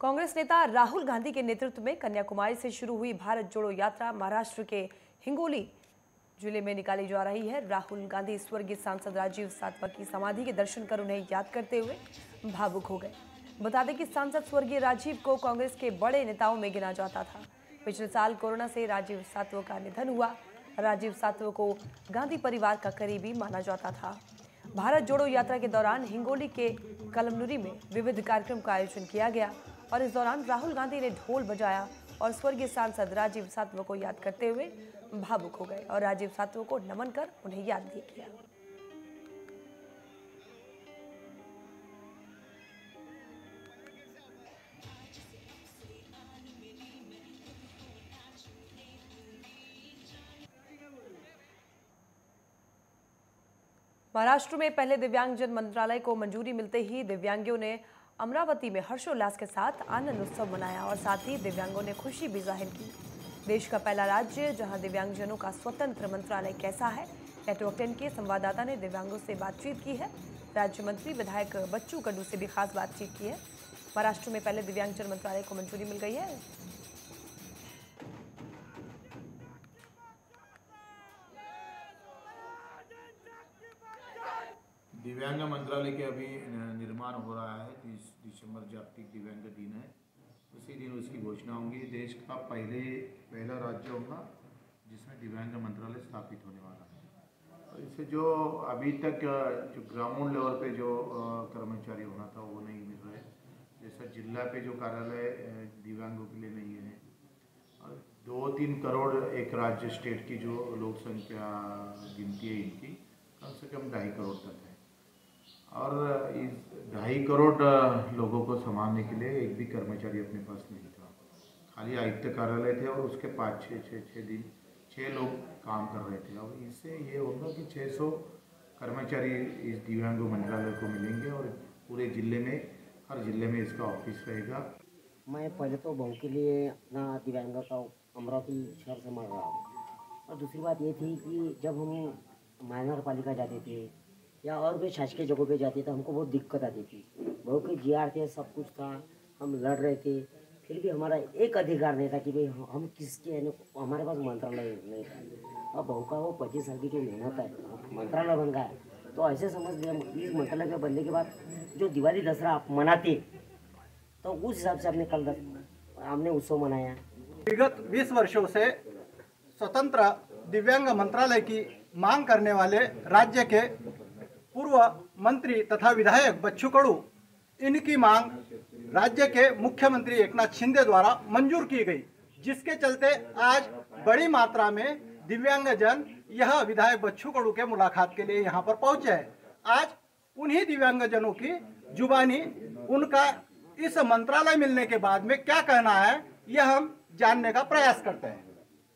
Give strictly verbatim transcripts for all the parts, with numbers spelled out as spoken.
कांग्रेस नेता राहुल गांधी के नेतृत्व में कन्याकुमारी से शुरू हुई भारत जोड़ो यात्रा महाराष्ट्र के हिंगोली जिले में निकाली जा रही है। राहुल गांधी स्वर्गीय सांसद राजीव सातवा की समाधि के दर्शन कर उन्हें याद करते हुए भावुक हो गए। बता दें कि सांसद स्वर्गीय राजीव को कांग्रेस के बड़े नेताओं में गिना जाता था। पिछले साल कोरोना से राजीव सातवा का निधन हुआ। राजीव सातवा को गांधी परिवार का करीबी माना जाता था। भारत जोड़ो यात्रा के दौरान हिंगोली के कलमनुरी में विविध कार्यक्रम का आयोजन किया गया और इस दौरान राहुल गांधी ने ढोल बजाया और स्वर्गीय सांसद राजीव सातवा को याद करते हुए भावुक हो गए और राजीव सातवा को नमन कर उन्हें याद भी किया। महाराष्ट्र में पहले दिव्यांगजन मंत्रालय को मंजूरी मिलते ही दिव्यांगों ने अमरावती में हर्षोल्लास के साथ आनंद उत्सव मनाया और साथ ही दिव्यांगों ने खुशी भी जाहिर की। देश का पहला राज्य जहां दिव्यांगजनों का स्वतंत्र मंत्रालय कैसा है, नेटवर्क टेन के संवाददाता ने दिव्यांगों से बातचीत की है। राज्य मंत्री विधायक बच्चू कडू से भी खास बातचीत की है। महाराष्ट्र में पहले दिव्यांगजन मंत्रालय को मंजूरी मिल गई है। दिव्यांग मंत्रालय के अभी निर्माण हो रहा है। तीस दिसंबर जागतिक दिव्यांग दिन है, उसी दिन उसकी घोषणा होगी। देश का पहले पहला राज्य होगा जिसमें दिव्यांग मंत्रालय स्थापित होने वाला है। और इससे जो अभी तक जो ग्रामीण लेवल पे जो कर्मचारी होना था वो नहीं मिल रहे। जैसा जिला पे जो कार्यालय दिव्यांगों के लिए नहीं है और दो तीन करोड़ एक राज्य स्टेट की जो लोक संख्या गिनती है इनकी कम से कम ढाई करोड़ तक है और इस ढाई करोड़ लोगों को संभालने के लिए एक भी कर्मचारी अपने पास नहीं था। खाली आयुक्त कार्यालय थे और उसके पाँच छः छः छः दिन छः लोग काम कर रहे थे। अब इससे ये होगा कि छः सौ कर्मचारी इस दिव्यांग मंत्रालय को मिलेंगे और पूरे जिले में हर जिले में इसका ऑफिस रहेगा। मैं पहले तो बहू के लिए अपना दिव्यांग का अमरावती शहर संभाल रहा हूँ और दूसरी बात ये थी कि जब हम महानगर पालिका जाते थे या और भी शासकीय जगहों पे जाते थे हमको बहुत दिक्कत आती थी। बहू के जी आर थे, सब कुछ था, हम लड़ रहे थे, फिर भी हमारा एक अधिकार नहीं था कि भाई हम किसके है, हमारे पास मंत्रालय नहीं था। और बहू का वो पच्चीस साल की जो मेहनत है मंत्रालय बन गया, तो ऐसे समझ लिया इस मंत्रालय के बनने के बाद जो दिवाली दसरा आप मनाते तो उस हिसाब से हमने कल हमने उत्सव मनाया। विगत बीस वर्षों से स्वतंत्र दिव्यांग मंत्रालय की मांग करने वाले राज्य के पूर्व मंत्री तथा विधायक बच्चू कडू, इनकी मांग राज्य के मुख्यमंत्री एकनाथ शिंदे द्वारा मंजूर की गई, जिसके चलते आज बड़ी मात्रा में दिव्यांगजन यह विधायक बच्चू कडू के मुलाकात के लिए यहाँ पर पहुँचे हैं। आज उन्हीं दिव्यांगजनों की जुबानी उनका इस मंत्रालय मिलने के बाद में क्या कहना है, यह हम जानने का प्रयास करते हैं।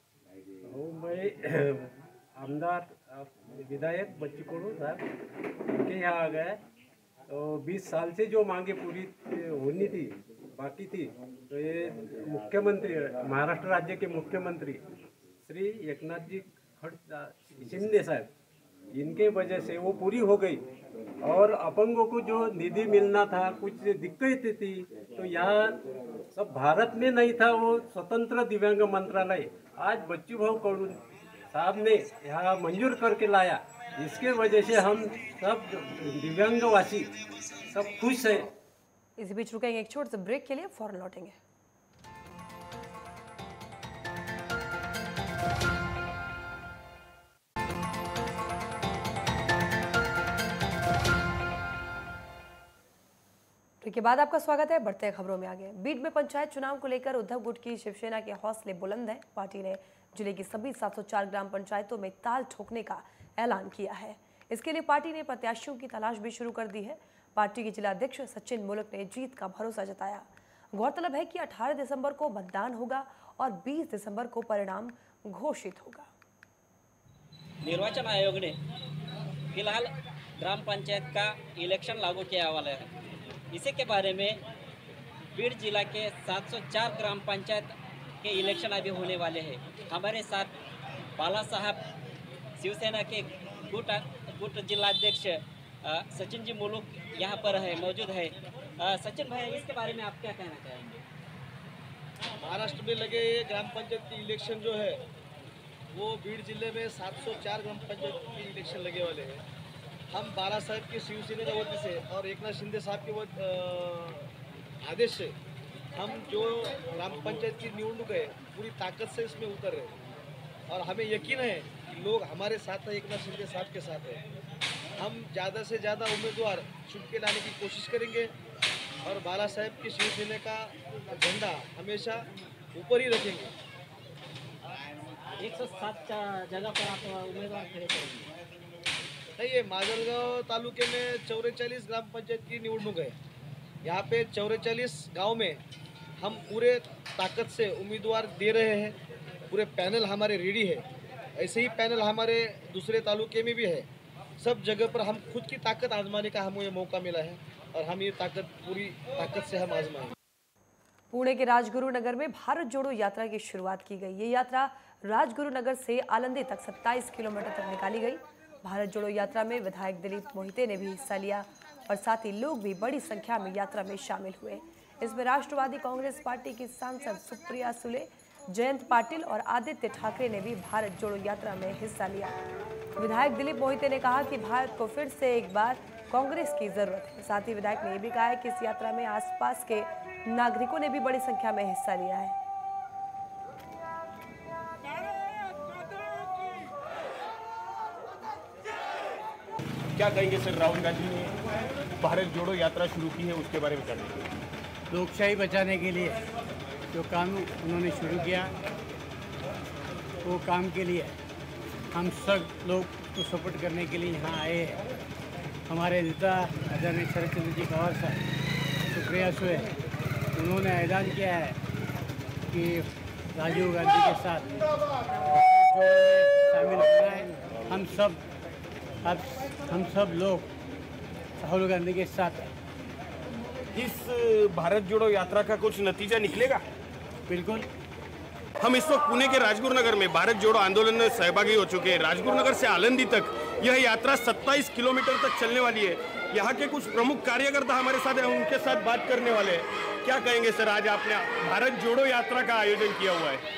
मैं आमदार विधायक बच्चू कडू साहब उनके यहाँ आ गए तो बीस साल से जो मांगे पूरी होनी थी बाकी थी, तो ये मुख्यमंत्री महाराष्ट्र राज्य के मुख्यमंत्री श्री एकनाथ जी शिंदे साहब, इनके वजह से वो पूरी हो गई। और अपंगों को जो निधि मिलना था, कुछ दिक्कतें थी, तो यहाँ सब भारत में नहीं था वो स्वतंत्र दिव्यांग मंत्रालय आज बच्चू भाऊ कडू साहब ने यहाँ मंजूर करके लाया। इसके वजह से हम सब दिव्यांगवासी सब खुश है। इसी बीच रुकेंगे एक छोटे से ब्रेक के लिए, फौरन लौटेंगे। ब्रेक के बाद आपका स्वागत है। बढ़ते हैं खबरों में आगे। बीड में पंचायत चुनाव को लेकर उद्धव गुट की शिवसेना के हौसले बुलंद हैं। पार्टी ने जिले की सभी सात सौ चार ग्राम पंचायतों में ताल ठोकने का ऐलान किया है। इसके लिए पार्टी ने प्रत्याशियों की तलाश भी शुरू कर दी है। पार्टी के जिला अध्यक्ष सचिन मुलक ने जीत का भरोसा जताया। गौरतलब है कि अठारह दिसंबर को मतदान होगा और बीस दिसंबर को परिणाम घोषित होगा। निर्वाचन आयोग ने फिलहाल ग्राम पंचायत का इलेक्शन लागू किया वाला है। इसी के बारे में बीड जिला के सात सौ चार ग्राम पंचायत के इलेक्शन अभी होने वाले हैं। हमारे साथ बाला साहब शिवसेना के गुट गुट जिलाध्यक्ष सचिन जी मुलुक यहाँ पर है मौजूद है। अ, सचिन भाई, इसके बारे में आप क्या कहना चाहेंगे? महाराष्ट्र में लगे ये ग्राम पंचायत की इलेक्शन जो है वो बीड़ जिले में सात सौ चार ग्राम पंचायत की इलेक्शन लगे वाले हैं। हम बाला साहब के शिवसेना के वजह से और एकनाथ शिंदे साहब के वज- अ, आदेश से हम जो ग्राम पंचायत की निवडणूक है पूरी ताकत से इसमें उतर रहे हैं और हमें यकीन है कि लोग हमारे साथ हैं, एकनाथ शिंदे साहब के साथ हैं। हम ज़्यादा से ज़्यादा उम्मीदवार चुन के लाने की कोशिश करेंगे और बाला साहब की शिवसेना का झंडा हमेशा ऊपर ही रखेंगे। एक सौ सात जगह पर आप उम्मीदवार खड़े करेंगे। नहीं, ये माजलगांव तालुके में चौवालीस ग्राम पंचायत की निवडणूक है। यहाँ पे चौवालीस गांव में हम पूरे ताकत से उम्मीदवार दे रहे हैं। पूरे पैनल हमारे रेडी है। ऐसे ही पैनल हमारे दूसरे तालुके में भी है। सब जगह पर हम खुद की ताकत आजमाने का हमें मौका मिला है और हम ये ताकत पूरी ताकत से हम आजमाएंगे। पुणे के राजगुरु नगर में भारत जोड़ो यात्रा की शुरुआत की गई। ये यात्रा राजगुरु नगर से आलंदी तक सत्ताईस किलोमीटर तक निकाली गई। भारत जोड़ो यात्रा में विधायक दिलीप मोहिते ने भी हिस्सा लिया और साथ ही लोग भी बड़ी संख्या में यात्रा में शामिल हुए। इसमें राष्ट्रवादी कांग्रेस पार्टी की सांसद सुप्रिया सुले, जयंत पाटिल और आदित्य ठाकरे ने भी भारत जोड़ो यात्रा में हिस्सा लिया। विधायक दिलीप मोहिते ने कहा कि भारत को फिर से एक बार कांग्रेस की जरूरत है। साथ ही विधायक ने यह भी कहा है कि इस यात्रा में आसपास के नागरिकों ने भी बड़ी संख्या में हिस्सा लिया है। क्या कहेंगे सर, राहुल गांधी ने भारत जोड़ो यात्रा शुरू की है, उसके बारे में क्या कहेंगे? लोकशाही बचाने के लिए जो काम उन्होंने शुरू किया वो काम के लिए हम सब लोग को सपोर्ट करने के लिए यहाँ आए हैं। हमारे नेता आदरणीय शरद चंद्र जी पवार साहब, सुप्रिया सुले, उन्होंने ऐलान किया है कि राजीव गांधी के साथ जोड़ों में शामिल होना है। हम सब अब हम सब लोग राहुल गांधी के साथ हैं। इस भारत जोड़ो यात्रा का कुछ नतीजा निकलेगा? बिल्कुल। हम इस वक्त पुणे के राजगुरु नगर में भारत जोड़ो आंदोलन में सहभागी हो चुके हैं। राजगुरु नगर से आलंदी तक यह यात्रा सत्ताईस किलोमीटर तक चलने वाली है। यहाँ के कुछ प्रमुख कार्यकर्ता हमारे साथ हैं, उनके साथ बात करने वाले हैं। क्या कहेंगे सर, आज आपने भारत जोड़ो यात्रा का आयोजन किया हुआ है?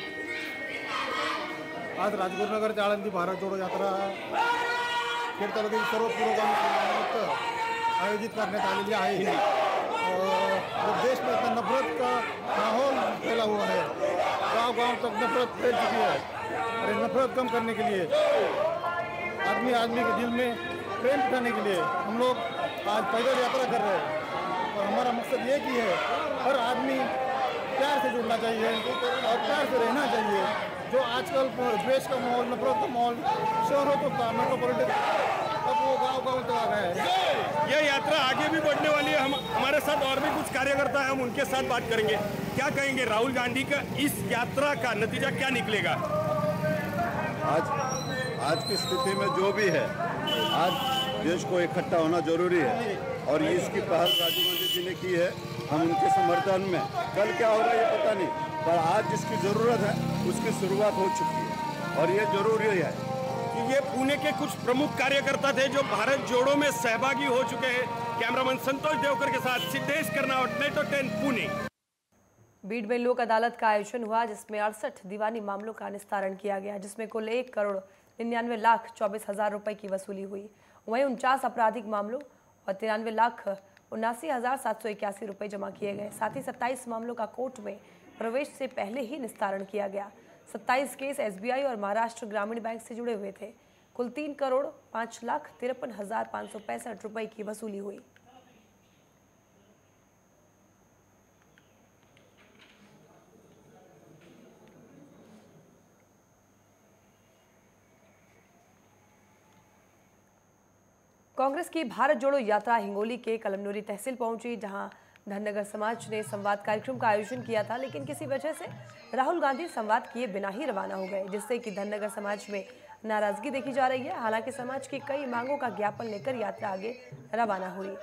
आज राजगुरु नगर ते आळंदी भारत जोडो यात्रा खेड तालुक्यातील सर्व पुरोगामी समाजानिमित्त आयोजित करण्यात आलेली आहे। और देश में इतना नफरत का माहौल फैला हुआ है, गांव गांव तक नफरत फैल चुकी है और नफरत कम करने के लिए, आदमी आदमी के दिल में प्रेम बिठाने के लिए हम लोग आज पैदल यात्रा कर रहे हैं। और हमारा मकसद ये कि है हर आदमी प्यार से जुड़ना चाहिए और प्यार से रहना चाहिए। जो आजकल द्वेष का माहौल, नफरत का माहौल शहरों तो था, मेट्रोपॉलिटन, अब वो गांव गांव तक आ गए हैं। यह यात्रा आगे भी बढ़ने वाली है। हम हमारे साथ और भी कुछ कार्यकर्ता हैं, हम उनके साथ बात करेंगे। क्या कहेंगे, राहुल गांधी का इस यात्रा का नतीजा क्या निकलेगा? आज आज की स्थिति में जो भी है, आज देश को इकट्ठा होना जरूरी है और इसकी पहल राजीव गांधी जी ने की है। हम उनके समर्थन में, कल क्या होगा ये पता नहीं, पर आज जिसकी ज़रूरत है उसकी शुरुआत हो चुकी है और ये जरूरी है। ये पुणे के कुछ प्रमुख कार्यकर्ता थे जो भारत जोड़ो में सहभागी हो चुके हैं। कैमरामैन संतोष देवकर के साथ सिद्धेश कर्नावट, नेटवर्क टेन, पुणे। बीड में लोक अदालत का आयोजन हुआ जिसमें अड़सठ दीवानी मामलों का निस्तारण किया गया, जिसमें कुल एक करोड़ निन्यानवे लाख चौबीस हजार रुपए की वसूली हुई। वहीं उनचास आपराधिक मामलों और तिरानवे लाख उन्नासी हजार सात सौ इक्यासी रुपये जमा किए गए। साथ ही सत्ताईस मामलों का कोर्ट में प्रवेश से पहले ही निस्तारण किया गया। सत्ताईस केस एसबीआई और महाराष्ट्र ग्रामीण बैंक से जुड़े हुए थे। कुल तीन करोड़ पाँच लाख तिरपन हजार पाँच सौ पैंसठ रुपये की वसूली हुई। कांग्रेस की भारत जोड़ो यात्रा हिंगोली के कलमनुरी तहसील पहुंची, जहां धननगर समाज ने संवाद कार्यक्रम का आयोजन किया था, लेकिन किसी वजह से राहुल गांधी संवाद किए बिना ही रवाना हो गए, जिससे कि धननगर समाज में नाराजगी देखी जा रही है। हालांकि समाज की कई मांगों का ज्ञापन लेकर यात्रा आगे रवाना हुई।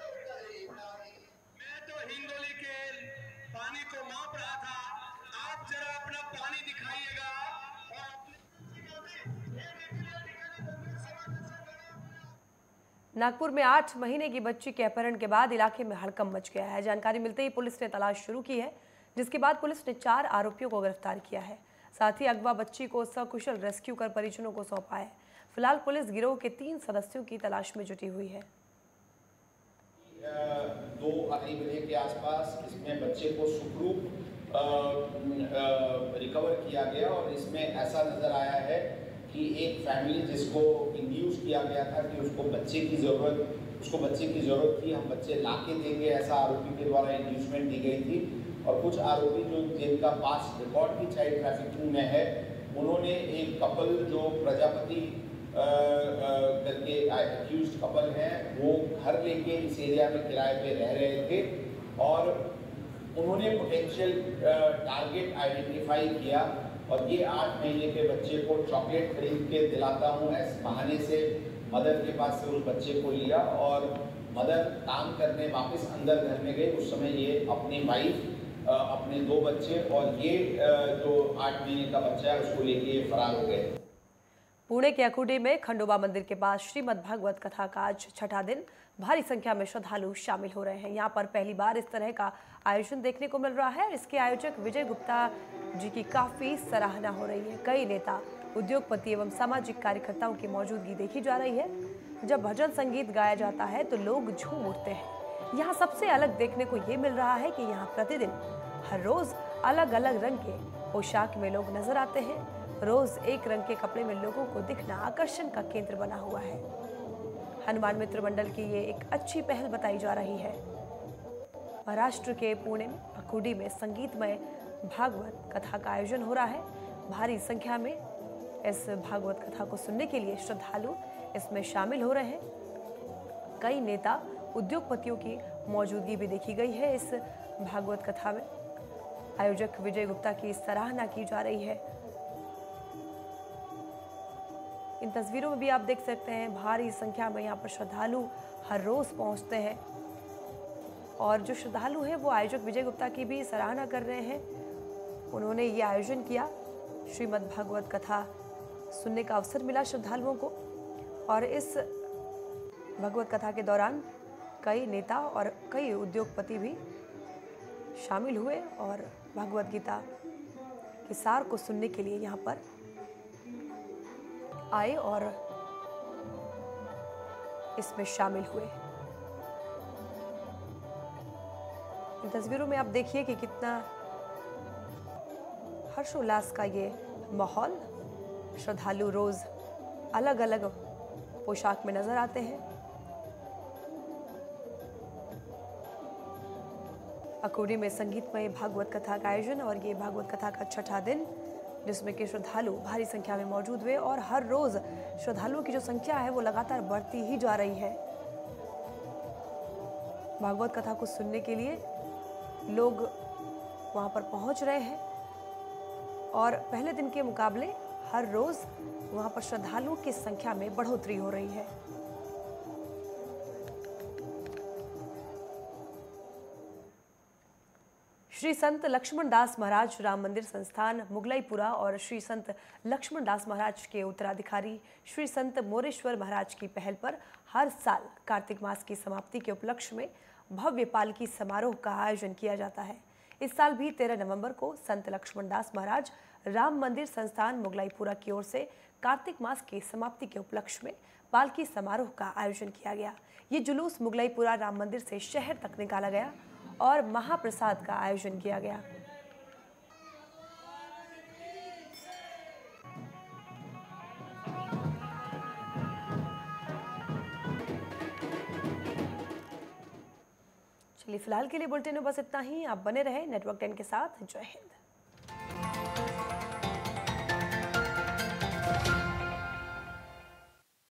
नागपुर में आठ महीने की बच्ची के अपहरण के बाद इलाके में हड़कंप मच गया है। जानकारी मिलते ही पुलिस ने तलाश शुरू की है, जिसके बाद पुलिस ने चार आरोपियों को गिरफ्तार किया है। साथ ही अगवा बच्ची को सकुशल रेस्क्यू कर परिजनों को सौंपा है। फिलहाल पुलिस गिरोह के तीन सदस्यों की तलाश में जुटी हुई है। दो अढ़ाई बजे के आसपास इसमें बच्चे को सुखरूप रिकवर किया गया और इसमें ऐसा नजर आया है कि एक फैमिली जिसको इंड्यूस किया गया था कि उसको बच्चे की ज़रूरत उसको बच्चे की ज़रूरत थी, हम बच्चे ला के देंगे, ऐसा आरोपी के द्वारा इंड्यूसमेंट दी गई थी। और कुछ आरोपी जो जिनका पास रिकॉर्ड भी चाइल्ड ट्रैफिकिंग में है, उन्होंने एक कपल जो प्रजापति करके एक्यूज कपल हैं, वो घर लेके इस एरिया में किराए पे रह रहे थे और उन्होंने पोटेंशियल टारगेट आइडेंटिफाई किया और ये आठ महीने के बच्चे को चॉकलेट खरीद के दिलाता हूँ ऐसे बहाने से मदर के पास से उस बच्चे को लिया और मदर काम करने वापस अंदर घर में गए। उस समय ये अपनी वाइफ, अपने दो बच्चे और ये जो आठ महीने का बच्चा है उसको लेके फरार हो गए। पुणे के अकुडी में खंडोबा मंदिर के पास श्रीमद् भागवत कथा का आज छठा दिन भारी संख्या में श्रद्धालु शामिल हो रहे हैं। यहाँ पर पहली बार इस तरह का आयोजन देखने को मिल रहा है। इसके आयोजक विजय गुप्ता जी की काफी सराहना हो रही है। कई नेता, उद्योगपति एवं सामाजिक कार्यकर्ताओं की मौजूदगी देखी जा रही है। जब भजन संगीत गाया जाता है तो लोग झूम उठते हैं। यहाँ सबसे अलग देखने को ये मिल रहा है कि यहाँ प्रतिदिन हर रोज अलग अलग रंग के पोशाक में लोग नजर आते हैं। रोज एक रंग के कपड़े में लोगों को दिखना आकर्षण का केंद्र बना हुआ है। हनुमान मित्र मंडल की ये एक अच्छी पहल बताई जा रही है। महाराष्ट्र के पुणे में अकुडी में संगीतमय भागवत कथा का आयोजन हो रहा है। भारी संख्या में इस भागवत कथा को सुनने के लिए श्रद्धालु इसमें शामिल हो रहे हैं। कई नेता, उद्योगपतियों की मौजूदगी भी देखी गई है इस भागवत कथा में। आयोजक विजय गुप्ता की सराहना की जा रही है। इन तस्वीरों में भी आप देख सकते हैं भारी संख्या में यहाँ पर श्रद्धालु हर रोज पहुँचते हैं और जो श्रद्धालु हैं वो आयोजक विजय गुप्ता की भी सराहना कर रहे हैं। उन्होंने ये आयोजन किया, श्रीमद् भागवत कथा सुनने का अवसर मिला श्रद्धालुओं को और इस भगवत कथा के दौरान कई नेता और कई उद्योगपति भी शामिल हुए और भगवत गीता के सार को सुनने के लिए यहाँ पर आए और इसमें शामिल हुए। इन तस्वीरों में आप देखिए कि कितना हर्षोल्लास का ये माहौल। श्रद्धालु रोज अलग अलग पोशाक में नजर आते हैं। अकुडी में संगीतमय भागवत कथा का आयोजन और ये भागवत कथा का छठा दिन, जिसमें कि श्रद्धालु भारी संख्या में मौजूद हुए और हर रोज श्रद्धालुओं की जो संख्या है वो लगातार बढ़ती ही जा रही है। भागवत कथा को सुनने के लिए लोग वहां पर पहुंच रहे हैं और पहले दिन के मुकाबले हर रोज वहां पर श्रद्धालुओं की संख्या में बढ़ोतरी हो रही है। श्री संत लक्ष्मण दास महाराज राम मंदिर संस्थान मुगलईपुरा और श्री संत लक्ष्मण दास महाराज के उत्तराधिकारी श्री संत मोरेश्वर महाराज की पहल पर हर साल कार्तिक मास की समाप्ति के उपलक्ष्य में भव्य पालकी समारोह का आयोजन किया जाता है। इस साल भी तेरह नवंबर को संत लक्ष्मण दास महाराज राम मंदिर संस्थान मुगलईपुरा की ओर से कार्तिक मास की समाप्ति के उपलक्ष्य में पालकी समारोह का आयोजन किया गया। ये जुलूस मुगलईपुरा राम मंदिर से शहर तक निकाला गया और महाप्रसाद का आयोजन किया गया। चलिए फिलहाल के लिए बुलेटिन में बस इतना ही। आप बने रहे नेटवर्क टेन के साथ। जय हिंद।